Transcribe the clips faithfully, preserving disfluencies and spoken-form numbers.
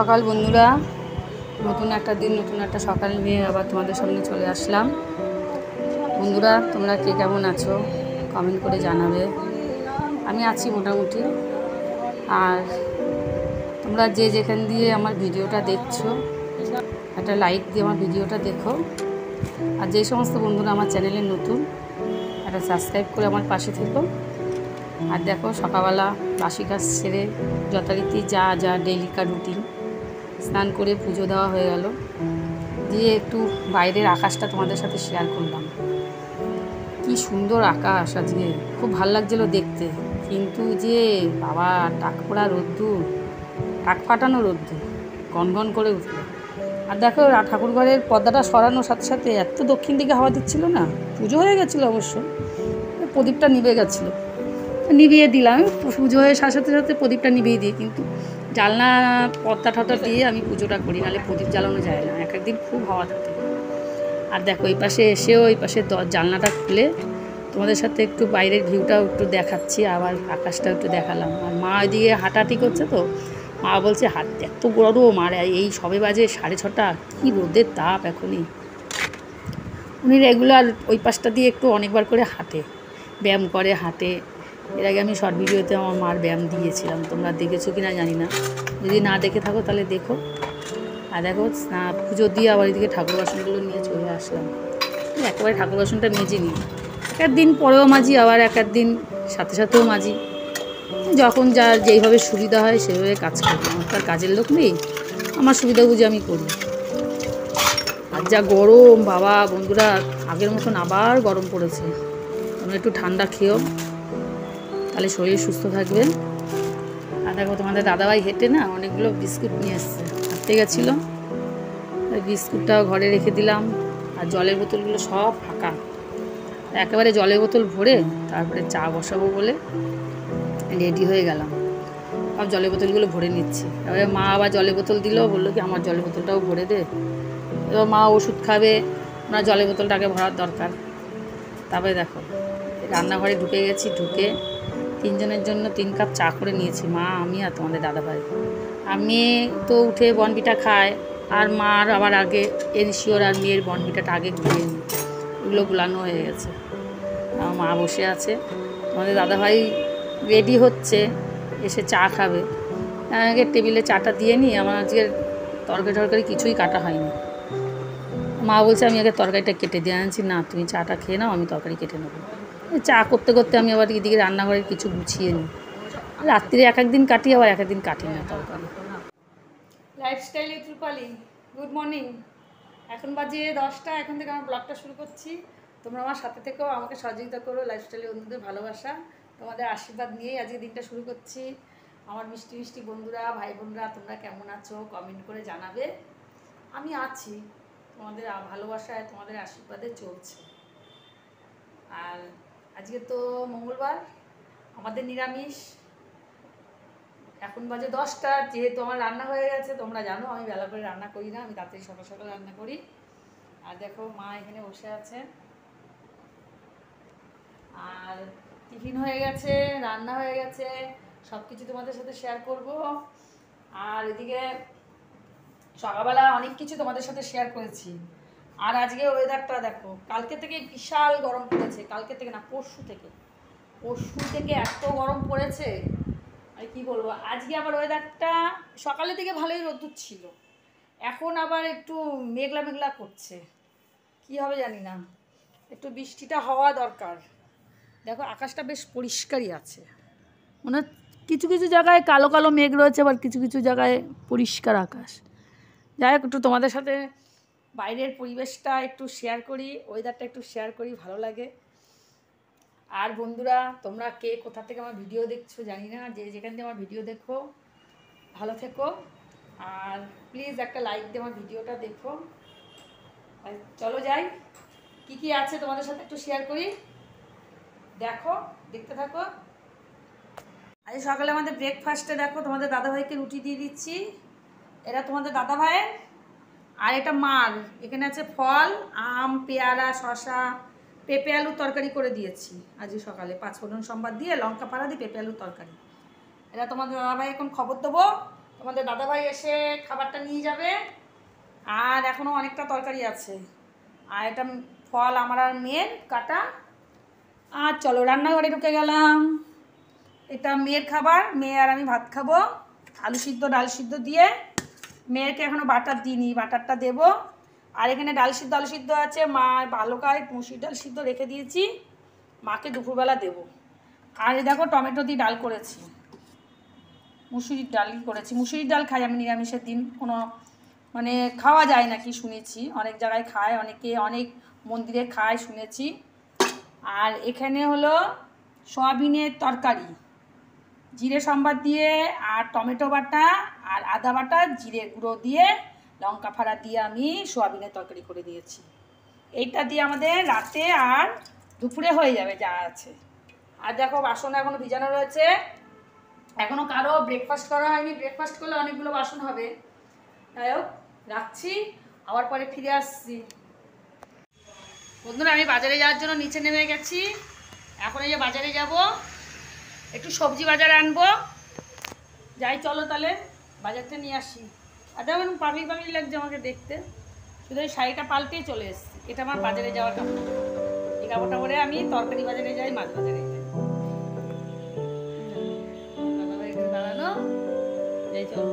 সকাল বন্ধুরা, নতুন একটা দিন নতুন একটা সকাল নিয়ে আবার তোমাদের সামনে চলে আসলাম। বন্ধুরা, তোমরা কে কেমন আছো কমেন্ট করে জানাবে। আমি আছি মোটামুটি। আর তোমরা যে যেখান দিয়ে আমার ভিডিওটা দেখছো একটা লাইক দিয়ে আমার ভিডিওটা দেখো। আর যে সমস্ত বন্ধুরা আমার চ্যানেলে নতুন, একটা সাবস্ক্রাইব করে আমার পাশে থেকো। আর দেখো, সকালবেলা বাসি কাজ সেরে যথারীতি যা যা ডেইলিকার রুটিন, স্নান করে পুজো দেওয়া হয়ে গেল, দিয়ে একটু বাইরের আকাশটা তোমাদের সাথে শেয়ার করলাম। কি সুন্দর আকাশ, আজকে খুব ভালো লাগছিলো দেখতে। কিন্তু যে বাবা, টাক পোড়া রোদ্দুর, টাক ফাটানো রোদ্দুর গনগন করে উঠলো। আর দেখো, ঠাকুর ঘরের পর্দাটা সরানোর সাথে সাথে এত দক্ষিণ দিকে হাওয়া দিচ্ছিল না, পুজো হয়ে গেছিলো অবশ্য, প্রদীপটা নিভে গেছিলো, নিভিয়ে দিলাম। পুজো হয়ে সাথে সাথে সাথে প্রদীপটা নিভিয়ে দিই, কিন্তু জানলা পর্দা টর্দা দিয়ে আমি পুজোটা করি, নাহলে প্রদীপ জ্বালানো যায় না, এক একদিন খুব হাওয়া থাকে। আর দেখো, এই পাশে এসেও এই পাশে জানলাটা খুলে তোমাদের সাথে একটু বাইরের ভিউটাও একটু দেখাচ্ছি, আবার আকাশটাও একটু দেখালাম। আর মা ওইদিকে হাঁটাহাঁটি করছে, তো মা বলছে হাত এত গরম, আর এই সবে বাজে সাড়ে ছটা, কী রোদের তাপ এখনই। উনি রেগুলার ওই পাশটা দিয়ে একটু অনেকবার করে হাঁটে, ব্যায়াম করে, হাঁটে। এর আগে আমি শর্ট ভিডিওতে আমার মার ব্যায়াম দিয়েছিলাম, তোমরা দেখেছো কি না জানি না, যদি না দেখে থাকো তাহলে দেখো। আর দেখো, না পুজো দিয়ে আবার এদিকে ঠাকুর বাসনগুলো নিয়ে চলে আসলাম। একেবারে ঠাকুর বাসনটা মেজে নিই, এক একদিন পরেও মাজি, আবার এক একদিন সাথে সাথেও মাজি, যখন যা যেইভাবে সুবিধা হয় সেইভাবে কাজ করি। আমার তার কাজের লোক নেই, আমার সুবিধা বুঝে আমি করি। আর যা গরম বাবা বন্ধুরা, আগের মতন আবার গরম পড়েছে। তোমরা একটু ঠান্ডা খেও, তাহলে শরীর সুস্থ থাকবে। আর দেখো, তোমাদের দাদাভাই হেঁটে না অনেকগুলো বিস্কুট নিয়ে এসছে, হাঁটতে গেছিলো, ওই বিস্কুটটাও ঘরে রেখে দিলাম। আর জলের বোতলগুলো সব ফাঁকা, একেবারে জলের বোতল ভরে তারপরে চা বসাবো বলে রেডি হয়ে গেলাম। সব জলের বোতলগুলো ভরে নিচ্ছি। এবারে মা আবার জলের বোতল দিল, বললো কি আমার জলের বোতলটাও ভরে দে। এবার মা ওষুধ খাবে, ওনার জলের বোতলটাকে ভরার দরকার। তারপরে দেখো, রান্নাঘরে ঢুকে গেছি, ঢুকে তিনজনের জন্য তিন কাপ চা করে নিয়েছি, মা, আমি আর তোমাদের দাদাভাই। আমি তো উঠে বনবিটা খায়, আর মার আবার আগে এনশিওর আর মেয়ের বনবিটাটা আগে গুলিয়ে নিই, ওগুলো গুলানো হয়ে গেছে। আমার মা বসে আছে, তোমাদের দাদাভাই রেডি হচ্ছে, এসে চা খাবে। আগে টেবিলে চাটা দিয়ে নিই, আমার আজকে তরকারি টরকারি কিছুই কাটা হয়নি। মা বলছে আমি আগে তরকারিটা কেটে দিয়ে আনছি, না তুমি চাটা খেয়ে নাও, আমি তরকারি কেটে নেবো। চা করতে করতে আমি আবার এদিকে রান্নাঘরের কিছু গুছিয়ে নিই। রাত্রিরে এক একদিন কাটি, আবার এক একদিন কাটি না তরকারি। লাইফস্টাইল ত্রিপালি, গুড মর্নিং। এখন বাজে দশটা, এখন থেকে আমার ব্লগটা শুরু করছি। তোমরা আমার সাথে থেকেও আমাকে সহযোগিতা করো, লাইফস্টাইলের বন্ধুদের ভালোবাসা, তোমাদের আশীর্বাদ নিয়েই আজকে দিনটা শুরু করছি। আমার মিষ্টি মিষ্টি বন্ধুরা, ভাই বোনরা, তোমরা কেমন আছো কমেন্ট করে জানাবে। আমি আছি, তোমাদের ভালোবাসায় তোমাদের আশীর্বাদে চলছে। আর আজকে তো মঙ্গলবার, আমাদের নিরামিষ। এখন বাজে দশটা, যেহেতু আমার রান্না হয়ে গেছে, তোমরা জানো আমি বেলা করে রান্না করি না, আমি তাড়াতাড়ি সকাল সকাল রান্না করি। আর দেখো, মা এখানে বসে আছে, আর টিফিন হয়ে গেছে, রান্না হয়ে গেছে, সব কিছু তোমাদের সাথে শেয়ার করব। আর এদিকে সকালবেলা অনেক কিছু তোমাদের সাথে শেয়ার করেছি। আর আজকে ওয়েদারটা দেখো, কালকে থেকে বিশাল গরম পড়েছে, কালকে থেকে না পরশু থেকে, পরশু থেকে এত গরম পড়েছে আর কি বলবো। আজকে আবার ওয়েদারটা সকালের দিকে ভালোই রোদ্দুর ছিল, এখন আবার একটু মেঘলা মেঘলা করছে, কি হবে জানি না, একটু বৃষ্টিটা হওয়া দরকার। দেখো আকাশটা বেশ পরিষ্কারই আছে, মানে কিছু কিছু জায়গায় কালো কালো মেঘ রয়েছে, আবার কিছু কিছু জায়গায় পরিষ্কার আকাশ। যাই হোক, একটু তোমাদের সাথে বাইরের পরিবেশটা একটু শেয়ার করি, ওয়েদারটা একটু শেয়ার করি, ভালো লাগে। আর বন্ধুরা, তোমরা কে কোথা থেকে আমার ভিডিও দেখছো জানি না, যে যেখান থেকে আমার ভিডিও দেখো ভালো থেকো। আর প্লিজ একটা লাইক দিয়ে আমার ভিডিওটা দেখো। চলো যাই, কি কি আছে তোমাদের সাথে একটু শেয়ার করি, দেখো, দেখতে থাকো। আজ সকালে আমাদের ব্রেকফাস্টে দেখো, তোমাদের দাদাভাইকে রুটি দিয়ে দিচ্ছি, এরা তোমাদের দাদাভাই, আর এটা মার। এখানে আছে ফল, আম, পেয়ারা, শশা, পেঁপে আলুর তরকারি করে দিয়েছি আজকে সকালে, পাঁচফোড়ন সম্বাদ দিয়ে লঙ্কা পাড়া দিয়ে পেঁপে আলুর তরকারি। এটা তোমাদের দাদাভাই এখন খবর দেবো, তোমাদের দাদাভাই এসে খাবারটা নিয়ে যাবে। আর এখনও অনেকটা তরকারি আছে। আর এটা ফল আমার আর মেয়ের কাটা। আর চলো রান্নাঘরে ঢুকে গেলাম। এটা মেয়ের খাবার, মেয়ে আর আমি ভাত খাবো আলু সিদ্ধ ডাল সিদ্ধ দিয়ে। মেয়েকে এখনও বাটার দিইনি, বাটারটা দেবো। আর এখানে ডাল সিদ্ধ আলু সিদ্ধ আছে, মা ভালো করে মুসুর ডাল সিদ্ধ রেখে দিয়েছি, মাকে দুপুরবেলা দেবো। আর এই দেখো টমেটো দিয়ে ডাল করেছি, মুসুরির ডালই করেছি। মুসুরির ডাল খাই আমি নিরামিষের দিন, কোনো মানে খাওয়া যায় নাকি শুনেছি, অনেক জায়গায় খায়, অনেকে অনেক মন্দিরে খায় শুনেছি। আর এখানে হলো সয়াবিনের তরকারি, জিরে সম্বাদ দিয়ে আর টমেটো বাটা আর আদা বাটা জিরে গুঁড়ো দিয়ে লঙ্কা ফাড়া দিয়ে আমি সয়াবিনের তরকারি করে দিয়েছি। এইটা দিয়ে আমাদের রাতে আর দুপুরে হয়ে যাবে যা আছে। আর দেখো বাসন এখনও ভিজানো রয়েছে, এখনও কারো ব্রেকফাস্ট করা হয়নি। ব্রেকফাস্ট করলে অনেকগুলো বাসন হবে। যাই হোক রাখছি, আবার পরে ফিরে আসছি। বন্ধুরা আমি বাজারে যাওয়ার জন্য নিচে নেমে গেছি। এখন এই যে বাজারে যাব, একটু সবজি বাজারে আনবো। যাই চলো তাহলে বাজারটা নিয়ে আসি। আর দেখুন পাগলি পাগলি লাগছে আমাকে দেখতে, শুধু ওই শাড়িটা পাল্টেই চলে এসেছি। এটা আমার বাজারে যাওয়ার কাপড়। এই কাপড়টা পরে আমি তরকারি বাজারে যাই, মাছ বাজারে যাই। দাঁড়ানো যাই চলো।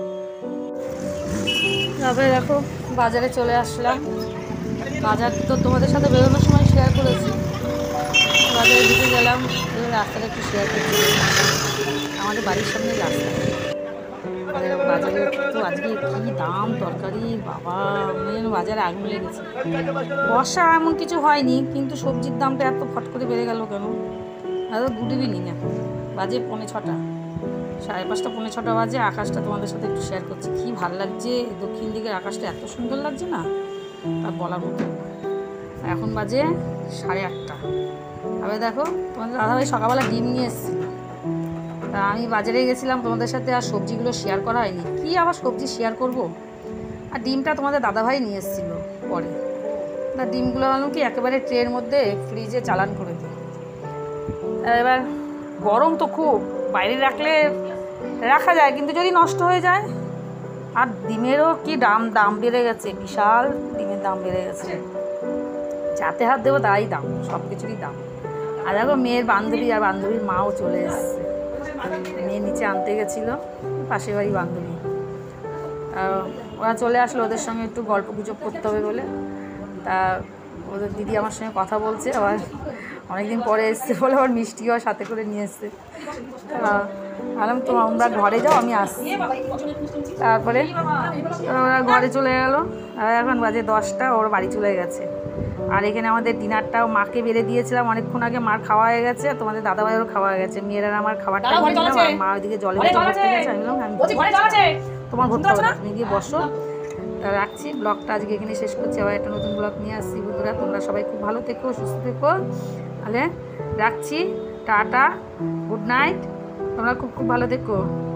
তবে দেখো বাজারে চলে আসলাম। বাজার তো তোমাদের সাথে বেরোনোর সময় শেয়ার করেছি। বাজারে ঢুকে গেলাম, রাস্তাটা একটু শেয়ার করছি। আমাদের বাড়ির সামনে রাস্তা। বাজারে তো আজকে কী দাম তরকারি, বাবা মেন বাজারে আগুন লেগেছে। বর্ষা এমন কিছু হয়নি, কিন্তু সবজির দামটা এত ফট করে বেড়ে গেল কেন? আরও গুড ইভিনিং, এখন বাজে পৌনে ছটা, সাড়ে পাঁচটা পৌনে ছটা বাজে। আকাশটা তোমাদের সাথে একটু শেয়ার করছি, কী ভালো লাগছে। দক্ষিণ দিকের আকাশটা এত সুন্দর লাগছে না তার বলার মতো। এখন বাজে সাড়ে আটটা। তবে দেখো তোমাদের দাদাভাই সকালবেলা ডিম নিয়ে এসেছিল। তা আমি বাজারে গেছিলাম তোমাদের সাথে, আর সবজিগুলো শেয়ার করা হয়নি। কী আবার সবজি শেয়ার করব। আর ডিমটা তোমাদের দাদাভাই নিয়ে এসেছিল পরে। না ডিমগুলো বললাম কি একেবারে ট্রের মধ্যে ফ্রিজে চালান করে দিই। এবার গরম তো খুব, বাইরে রাখলে রাখা যায়, কিন্তু যদি নষ্ট হয়ে যায়। আর ডিমেরও কি দাম দাম বেড়ে গেছে, বিশাল ডিমের দাম বেড়ে গেছে। যাতে হাত দেবো তাই দাম, সব কিছুরই দাম। আর দেখো মেয়ের বান্ধবী আর বান্ধবীর মাও চলে এসছে। মেয়ে নিচে আনতে গেছিলো, পাশের বাড়ি বান্ধবী। ওরা চলে আসলো, ওদের সঙ্গে একটু গল্প গুজব করতে হবে বলে। তা ওদের দিদি আমার সঙ্গে কথা বলছে, আবার অনেকদিন পরে এসছে বলে আবার মিষ্টিও সাথে করে নিয়ে এসছে। বললাম তো আমরা ঘরে যাও, আমি আসছি। তারপরে ওরা ঘরে চলে গেলো। আর এখন বাজে দশটা, ওর বাড়ি চলে গেছে। আর এখানে আমাদের ডিনারটাও মাকে বেড়ে দিয়েছিলাম অনেকক্ষণ আগে, মার খাওয়া হয়ে গেছে, তোমাদের দাদাভাইয়েরও খাওয়া হয়ে গেছে। মেয়েরা আমার খাবারটা দিলাম, আর মা ওইদিকে জলে ভরতে গেছে। আমি বললাম আমি তোমার ভরতে হবে না, তুমি গিয়ে বসো। তা রাখছি, ব্লগটা আজকে এখানে শেষ করছি। আবার একটা নতুন ব্লগ নিয়ে আসছি। বন্ধুরা তোমরা সবাই খুব ভালো থেকো, সুস্থ থেকো। তাহলে রাখছি, টাটা, গুড নাইট। তোমরা খুব খুব ভালো থেকো।